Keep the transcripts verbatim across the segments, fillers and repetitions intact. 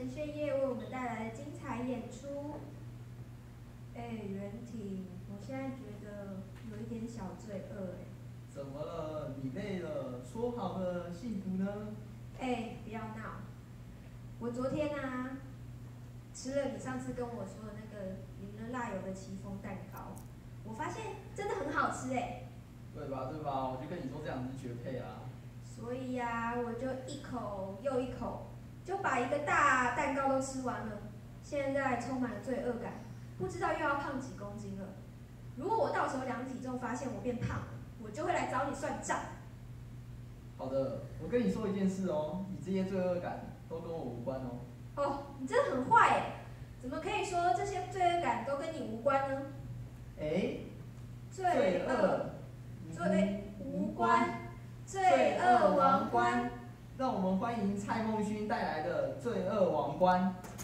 陈炫烨为我们带来的精彩演出。哎，袁婷，我现在觉得有一点小罪恶哎。 怎么了？你累了？说好的幸福呢？ 哎，不要闹！我昨天啊，吃了你上次跟我说的那个淋了辣油的戚风蛋糕，我发现真的很好吃哎。 对吧？对吧？我就跟你说这样子是绝配啊。 所以呀、啊，我就一口又一口，就把一个大蛋糕都吃完了。现在充满了罪恶感，不知道又要胖几公斤了。如果我到时候量体重发现我变胖了，我就会来找你算账。 好的，我跟你说一件事哦，你这些罪恶感都跟我无关哦。 哦，你真的很坏哎！怎么可以说这些罪恶感都跟你无关呢？ 哎， 罪恶，罪无关，罪罪恶恶王王冠。 冠。让我们欢迎蔡梦勋带来的《罪恶王冠》。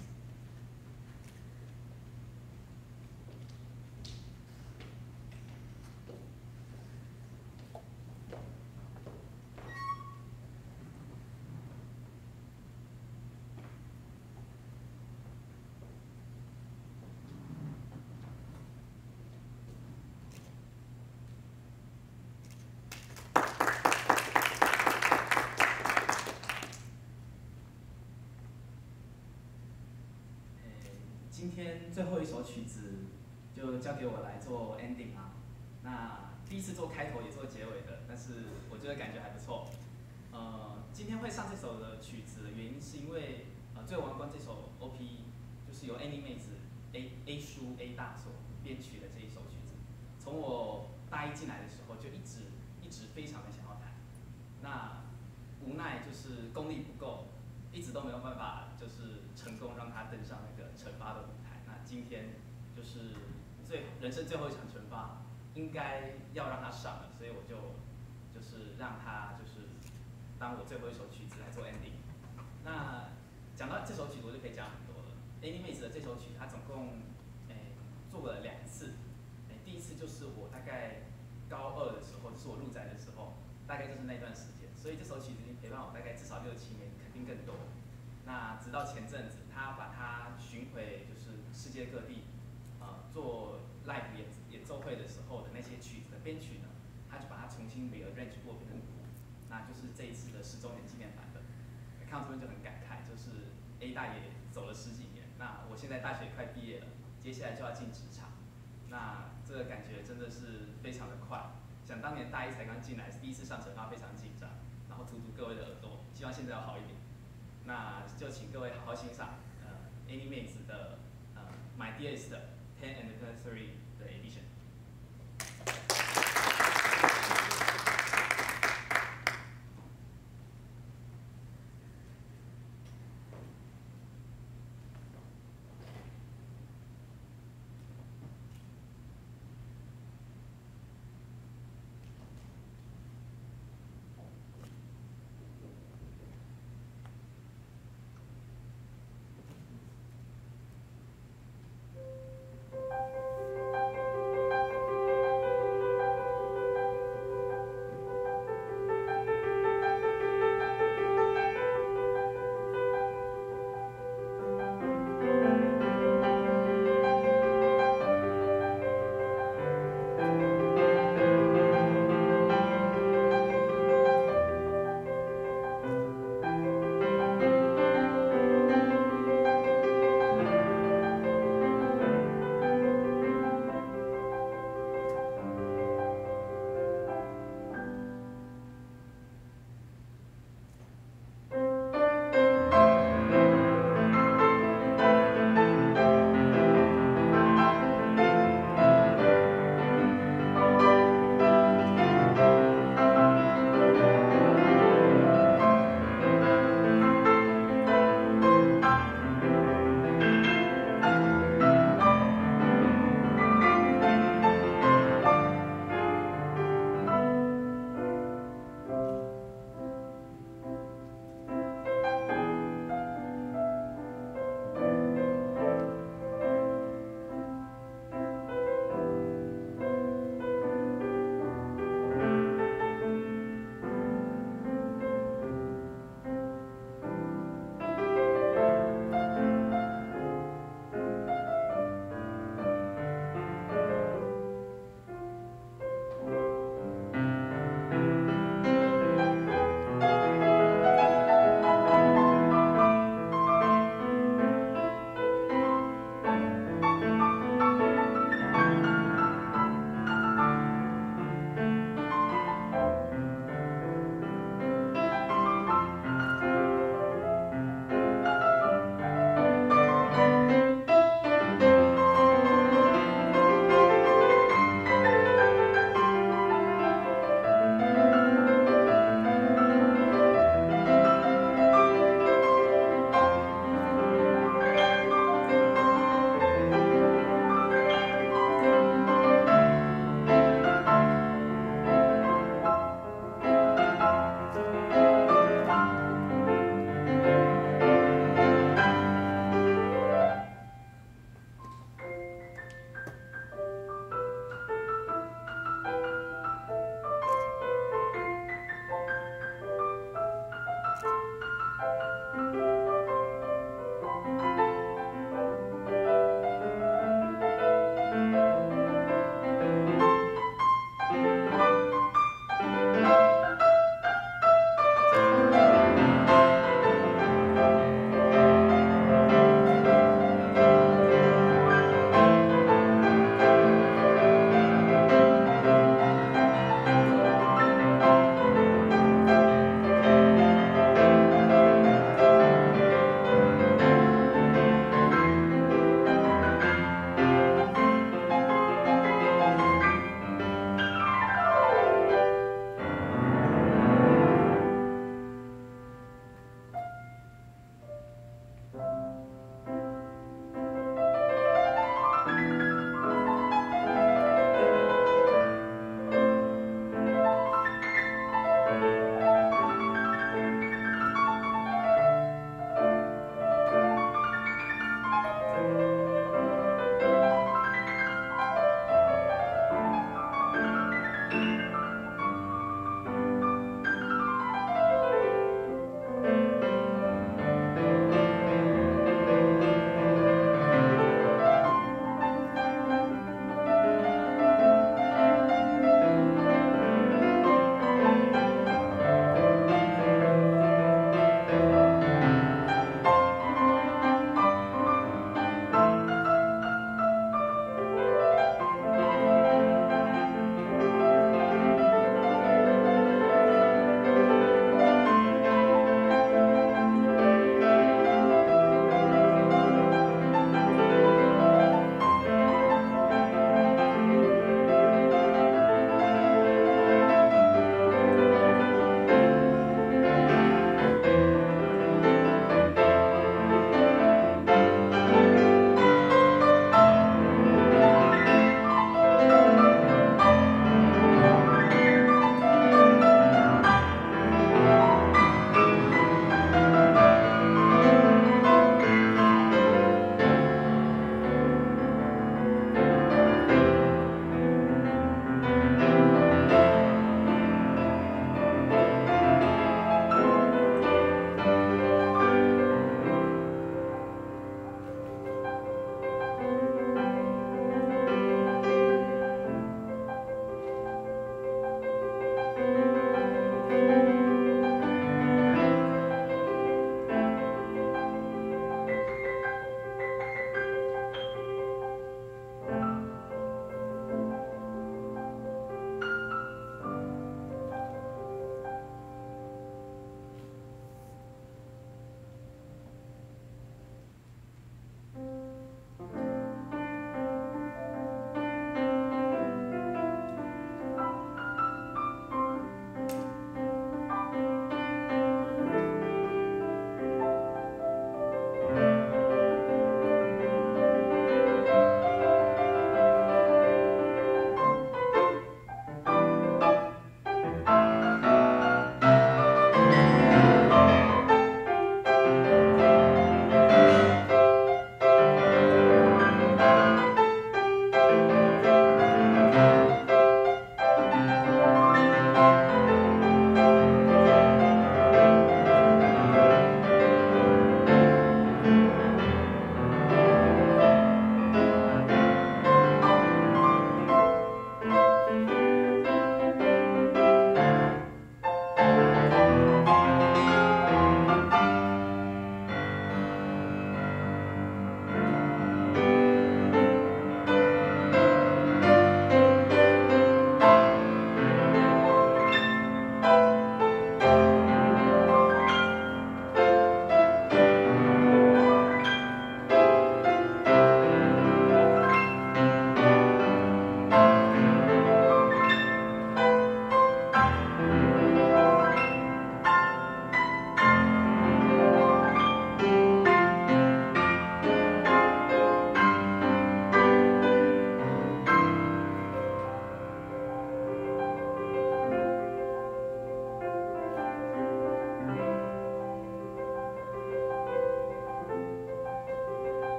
今天最后一首曲子就交给我来做 ending 啊。那第一次做开头也做结尾的，但是我觉得感觉还不错。呃，今天会上这首的曲子的原因是因为呃《最后王冠》这首 O P 就是由 Annie 妹子 A A 叔 A 大所编曲的这一首曲子，从我大一进来的时候就一直一直非常的想要弹，那无奈就是功力不够。一直都没有办法，就是成功让他登上那个惩罚的舞台。那今天就是最人生最后一场惩罚，应该要让他上了，所以我就就是让他就是当我最后一首曲子来做 ending。那讲到这首曲子，我就可以讲很多了。Annie 妹子的这首曲，她总共诶做了两次。诶，第一次就是我大概高二的时候，就是我入宅的时候，大概就是那段时间。所以这首曲子已经陪伴我大概至少六七年，肯定更多。那直到前阵子，他把它巡回就是世界各地，呃，做 live 演演奏会的时候的那些曲子的编曲呢，他就把它重新 rearrange 过变成鼓，那就是这一次的十周年纪念版的。看到这边就很感慨，就是 A 大爷走了十几年，那我现在大学也快毕业了，接下来就要进职场，那这个感觉真的是非常的快。想当年大一才刚进来，第一次上惩罚非常紧张。然后涂涂各位的耳朵，希望现在要好一点。那就请各位好好欣赏呃 Annie 妹子的呃 My Dearest ten Anniversary 的 Edition。